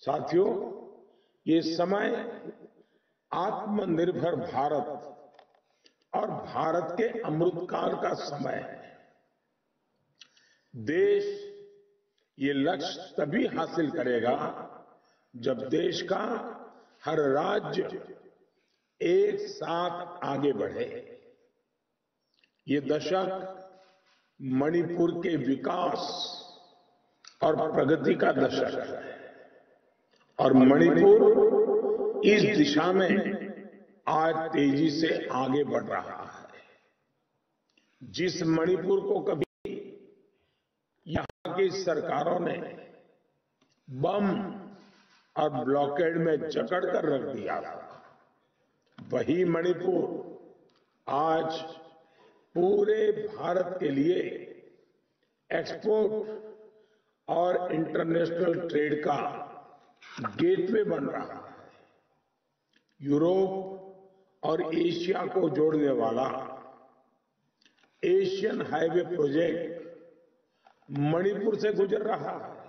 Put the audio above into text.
साथियों, ये समय आत्मनिर्भर भारत और भारत के अमृतकाल का समय है। देश ये लक्ष्य तभी हासिल करेगा जब देश का हर राज्य एक साथ आगे बढ़े। ये दशक मणिपुर के विकास और प्रगति का दशक है और मणिपुर इस दिशा में आज तेजी से आगे बढ़ रहा है। जिस मणिपुर को कभी यहां की सरकारों ने बम और ब्लॉकेड में जकड़ कर रख दिया था, वही मणिपुर आज पूरे भारत के लिए एक्सपोर्ट और इंटरनेशनल ट्रेड का गेटवे बन रहा है। यूरोप और एशिया को जोड़ने वाला एशियन हाईवे प्रोजेक्ट मणिपुर से गुजर रहा है।